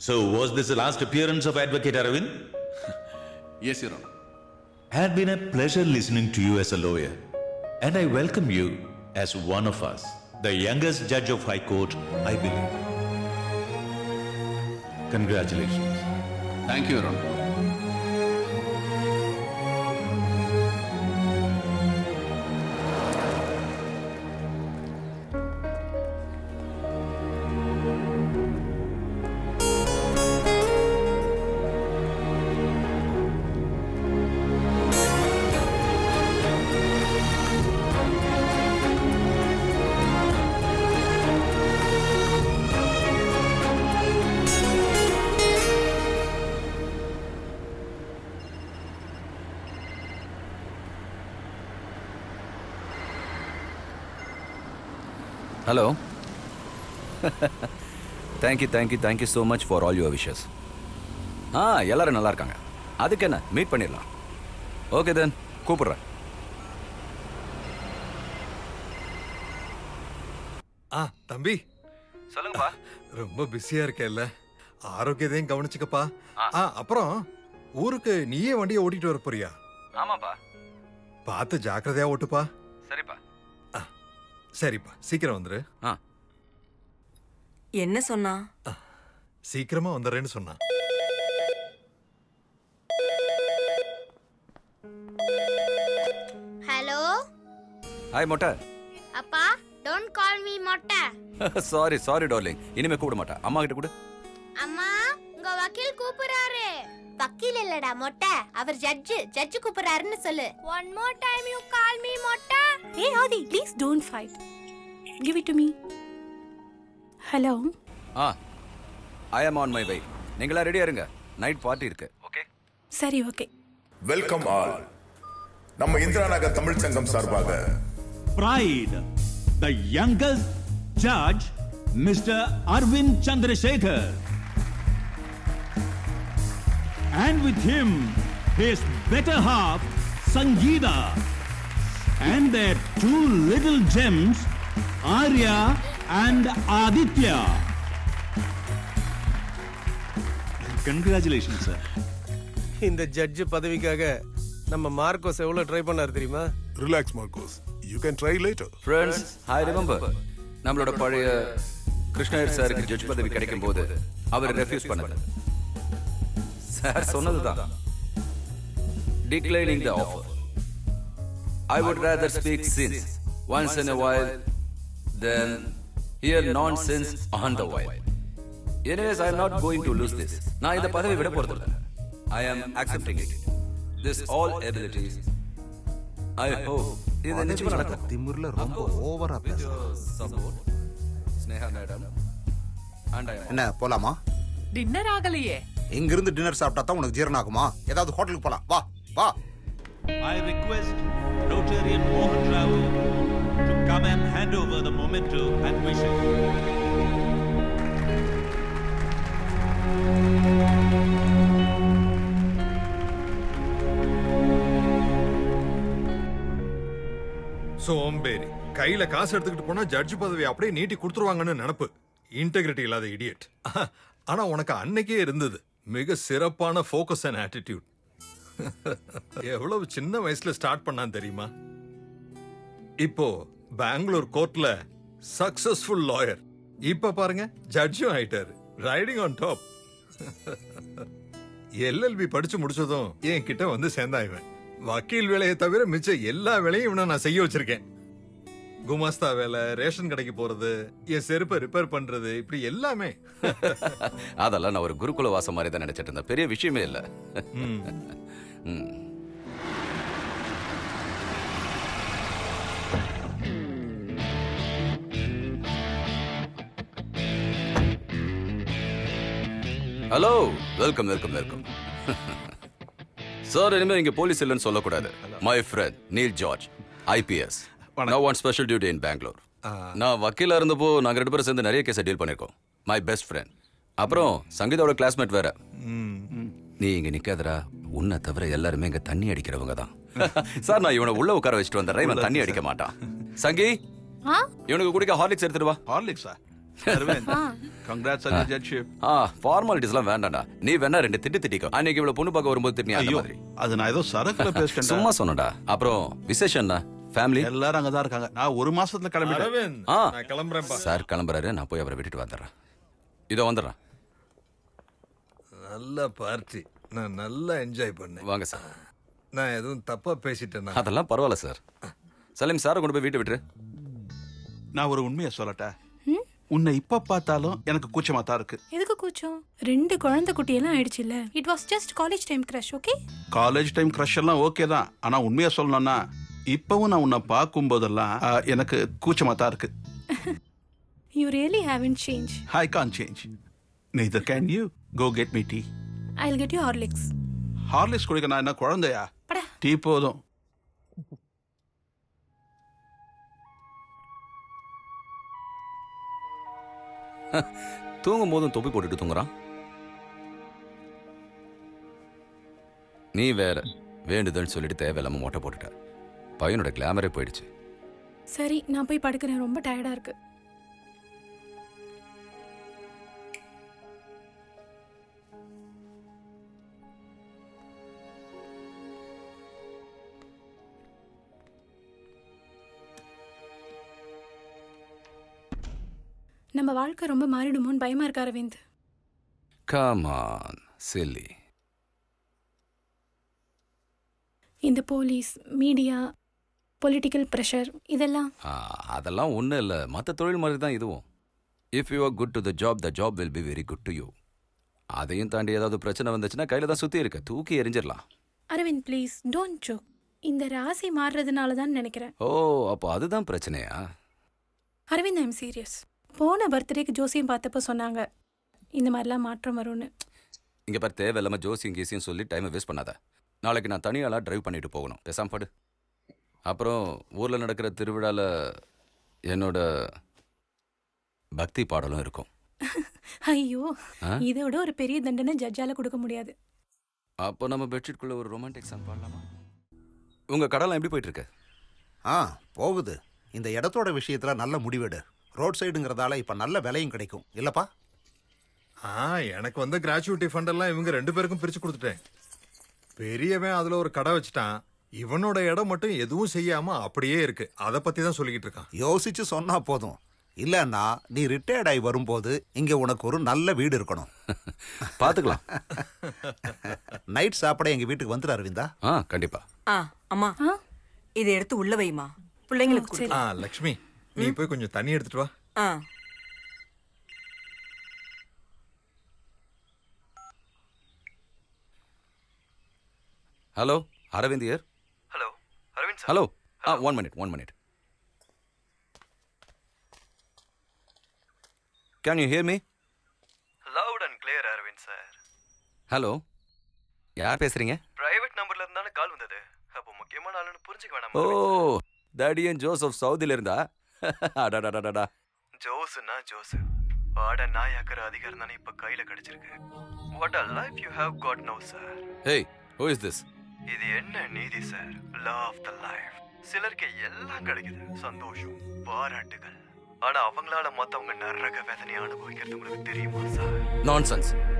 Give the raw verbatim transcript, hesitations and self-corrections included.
So, was this the last appearance of Advocate Aravind? Yes, Your Honor. It had been a pleasure listening to you as a lawyer, and I welcome you as one of us, the youngest judge of High Court, I believe. Congratulations. Thank you, Your Honor. Hello. Thank you, thank you, thank you so much for all your wishes. ஆ எல்லாரும் நல்லா இருக்காங்க. அதுக்கு என்ன meet பண்ணிடலாம். Okay then கூப்பிடுறேன். ஆ தம்பி சொல்லுங்கப்பா. ரொம்ப பிஸியா இருக்கேல்ல, ஆரோக்கியத்தையும் கவனிச்சுக்கப்பா. ஆ அப்புறம் ஊருக்கு நீயே வண்டியை ஓட்டிட்டு வர போறியா? ஆமாப்பா. பார்த்து ஜாக்கிரதையா ஓட்டுப்பா. சரிப்பா. சரிப்பா, சீக்கிரம் வந்துரு. ஆ என்ன சொன்னா? சீக்கிரமா வந்துடுறேன்னு சொன்னா. ஹலோ. ஹாய் மொட்டை. அப்பா, டோன்ட் கால் மீ மொட்டை. சாரி சாரி டார்லிங், இனிமே கூப்பிட மாட்டேன். அம்மா கிட்ட கொடு. அம்மா, உங்க வக்கீல் கூப்பிடுறாரு. வக்கீல் இல்லடா மொட்டை, அவர் ஜட்ஜ். ஜட்ஜ் கூப்பிடுறாருன்னு சொல்லு. One more time you call me மொட்டை. Hey Adi, please don't fight. Give it to me. Hello. Ah I am on my way. நீங்களா ரெடியா இருங்க, நைட் பார்ட்டி இருக்கு. ஓகே சரி, ஓகே. Welcome all. நம்ம இந்திரா நகர் தமிழ் சங்கம் சார்பாக Pride, the youngest judge, Mister Arvind Chandrasekhar. And with him, his better half, Sangeeta. And their two little gems, Arya and Aditya. Congratulations, sir. இந்த judge பதவிக்காக நம்ம மார்க்கோஸ் எவ்வளவு try பண்ணாரு தெரியுமா? Relax Markose, you can try later. Friends, I remember நம்மளோட பழைய கிருஷ்ணயர் சாருக்கு judge பதவி கிடைக்கும் போது அவர் ரெஃப்யூஸ் பண்ணாரு. சார் சொன்னதுதான், declining the offer. I would rather speak sense once in a while than hear nonsense on the while. Anyways, I am not going to lose this. நான் இந்த பதவி விட போறதில்லை. I am accepting it. This all abilities. I hope இது நிச்சயமா நடக்கும். திமிர்ல ரொம்ப ஓவரா பேசுற. Support Sneha madam. And I என்ன போலாமா? டின்னர் ஆகலையே. இங்க இருந்து டின்னர் சாப்பிட்டா தான் உனக்கு ஜீரணம் ஆகுமா? ஏதாவது ஹோட்டலுக்கு போலாம். வா வா. I request Rotarian Mohan Rao to come and hand over the memento and wishes. சோம்பேறி, கையில காசு எடுத்துக்கிட்டு போனா ஜட்ஜ் பதவி அப்படியே நீட்டி கொடுத்துருவாங்கன்னு நினப்பு. இன்டெகிரிட்டி இல்லாத இடியட். ஆனா உனக்கு அன்னைக்கே இருந்தது மிக சிறப்பான ஃபோக்கஸ் அண்ட் ஆட்டிடியூட். எவ்வளவு சின்ன வயசுல ஸ்டார்ட் பண்ணான் தெரியுமா? இப்போ பெங்களூர் கோர்ட்ல சக்சஸ்ஃபுல் லாயர். இப்ப பாருங்க, ஜட்ஜும் ஆயிட்டாரு. Riding on top. எல்எல்பி படிச்சு முடிச்சதும் என் கிட்ட வந்து சேர்ந்தாய்வன். வக்கீல் வேலையை தவிர மிச்ச எல்லா வேலையும் இவனை நான் செய்ய வச்சிருக்கேன். குமாஸ்தா வேலை, ரேஷன் கடைக்கு போறது, என் செருப்பை ரிப்பேர் பண்றது, இப்படி எல்லாமே. அதெல்லாம் நான் ஒரு குருகுல வாசம் மாதிரி தான் நினைச்சிட்டு இருந்தேன். பெரிய விஷயமே இல்லை. Hello, welcome welcome welcome. Sir, இனிமே இங்க போலீஸ் இல்லைன்னு சொல்லக்கூடாது. My friend Neil George, IPS. Now on special duty in Bangalore. நான் வக்கீலா இருந்தப்போ நாங்க ரெண்டு பேரும் சேர்ந்து நிறைய கேஸை டீல் பண்ணிருக்கோம். My best friend. அப்புறம் சங்கீதாவோட கிளாஸ்மேட் வேற. நீ இங்க நிக்காதரா, உன்னை தவிர எல்லாருமே இங்க தண்ணி அடிக்கிறவங்க தான். சார், நான் இவனை உள்ள உட்கார வச்சுட்டு வந்துடுறேன். இவன் தண்ணி அடிக்க மாட்டான். சங்கி, இவனுக்கு குடிக்க ஹார்லிக்ஸ் எடுத்துட்டு வா. ஹார்லிக்ஸா? Aravind congrats on judgeship. ஆ ஃபார்மாலிட்டிஸ்லாம் வேண்டாம்டா. நீ வேணா ரெண்டு திட்டு திட்டிக்கோ. அன்னைக்கு இவ்வளவு பொண்ணு பார்க்க வரும்போது திட்டியா அந்த மாதிரி. அது நான் ஏதோ சரக்குல பேசிட்டேன். சும்மா சொன்னடா. அப்புறம் விசேஷம்னா ஃபேமிலி எல்லாரும் அங்க தான் இருக்காங்க. நான் ஒரு மாசத்துல கிளம்பிட்டேன். அரவிந்த் ஆ நான் கிளம்புறேன்ப்பா. சார் கிளம்புறாரு. நான் போய் அவரை விட்டுட்டு வந்துடுறேன். இதோ வந்துடுறேன். நல்ல பார்ட்டி. நான் நல்லா என்ஜாய் பண்ணேன். வாங்க சார். நான் எதுவும் தப்பா பேசிட்டேன்னா? அதெல்லாம் பரவாயில்ல சார். சலீம் சாரை கொண்டு போய் வீட்டை விட்டுரு. நான் ஒரு உண்மையை சொல்லட்டா, உன்னை இப்ப பார்த்தாலும் எனக்கு கூச்சமா தான் இருக்கு. எதுக்கு கூச்சம்? ரெண்டு குழந்தை குட்டியெல்லாம் ஆயிடுச்சு இல்ல. It was just college time crush. Okay, college time crush எல்லாம் ஓகே தான். ஆனா உண்மையா சொல்லணும்னா இப்பவும் நான் உன்னை பார்க்கும் போதெல்லாம் எனக்கு கூச்சமா தான் இருக்கு. You really haven't changed. I can't change. Neither can you. Go get me tea. I'll get you Horlicks. Horlicks குடிக்க நான் என்ன குழந்தையா? டீ போதும். தூங்கும் போதும் தொப்பி போட்டுட்டு தூங்குறான். நீ வேற வேண்டுதல்னு சொல்லிட்டு தேவையில்லாம மொட்டை போட்டுட்ட. பையனோட கிளாமரே போயிடுச்சு. சரி, நான் போய் படுக்கிறேன். ரொம்ப டயர்டா இருக்கு. நம்ம வாழ்க்கை ரொம்ப மாறிடுமோன்னு பயமா இருக்கு அரவிந்த். Come on, silly. இந்த போலீஸ், மீடியா, பொலிட்டிக்கல் ப்ரெஷர் இதெல்லாம் அதெல்லாம் ஒன்றும் இல்லை. மற்ற தொழில் மாதிரி தான் இதுவும். If you are good to the job, the job will be very good to you. அதையும் தாண்டி ஏதாவது பிரச்சனை வந்துச்சுன்னா கையில் தான் சுற்றி இருக்க, தூக்கி எரிஞ்சிடலாம். Aravind please don't joke. இந்த ராசி மாறுறதுனால தான் நினைக்கிறேன். ஓ, அப்போ அதுதான் பிரச்சனையா? Aravind, I'm serious. போன பர்த்டேக்கு ஜோசியம் பார்த்தப்போ சொன்னாங்க இந்த மாதிரிலாம் மாற்றம் வரும்னு. இங்கே பாரு, தேவையில்லாமல் ஜோசியம் கீசியும் சொல்லி டைமை வேஸ்ட் பண்ணாத. நாளைக்கு நான் தனியாலாம் டிரைவ் பண்ணிட்டு போகணும். பேசாம படு. அப்புறம் ஊரில் நடக்கிற திருவிழாவில் என்னோட பக்தி பாடலும் இருக்கும். ஐயோ, இதை விட ஒரு பெரிய தண்டனை ஜட்ஜால கொடுக்க முடியாது. அப்போ நம்ம பெட்ஷீட்குள்ளே ஒரு ரொமான்டிக் சாங் பாடலாமா? உங்கள் கடலாம் எப்படி போயிட்டு இருக்கு? ஆ போகுது. இந்த இடத்தோட விஷயத்தில் நல்ல முடிவெடு. ரோட் சைடுங்கிறதால இப்போ நல்ல விலையும் கிடைக்கும் இல்லப்பா? ஆ எனக்கு வந்த கிராச்சுவிட்டி ஃபண்ட் எல்லாம் இவங்க ரெண்டு பேருக்கும் பிரிச்சு கொடுத்துட்டேன். பெரியவன் அதுல ஒரு கடை வச்சுட்டான். இவனோட இடம் மட்டும் எதுவும் செய்யாம அப்படியே இருக்கு. அதை பத்தி தான் சொல்லிக்கிட்டு இருக்கான். யோசிச்சு சொன்னா போதும். இல்லன்னா நீ ரிட்டையர்ட் ஆகி வரும்போது இங்க உனக்கு ஒரு நல்ல வீடு இருக்கணும். பாத்துக்கலாம். நைட் சாப்பிட எங்க வீட்டுக்கு வந்துடு அரவிந்தா. ஆ கண்டிப்பா. ஆ அம்மா, இதை எடுத்து உள்ள வைமா, பிள்ளைங்களுக்கு. ஆ லக்ஷ்மி, நீ போய் கொஞ்சம் தண்ணி எடுத்துட்டு வா. Ah hello, Aravind here. Hello Aravind sir. Hello, ah one minute one minute. Can you hear me? Loud and clear Aravind sir. Hello, யார் பேசுறீங்க? பிரைவேட் நம்பர்ல இருந்தானே கால் வந்தது. அப்போ முக்கியமான ஆளுன்னு புரிஞ்சுக்க வேணாமா? ஓ, தடியன் ஜோசப் சவுதியில இருந்தா? அடடடடடா. ஜோஸ்னா ஜோஸ். ஆட நாயாக்கிற அதிகாரம் தானே இப்ப கையில கிடைச்சிருக்கு. What a life you have got now sir. Hey, who is this? இது என்ன நீதி சார்? law of the life. சிலருக்கு எல்லாம் கிடைக்குது, சந்தோஷம், பாராட்டுகள். ஆனா அவங்களால மத்தவங்க நரக வேதனை அனுபவிக்கிறது உங்களுக்கு தெரியுமா சார்? Nonsense.